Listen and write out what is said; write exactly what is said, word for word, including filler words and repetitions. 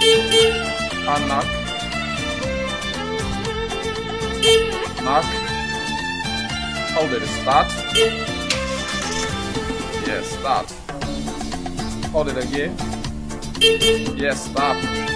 and knock, knock, hold it, start, yes, start, hold it again, yes, stop.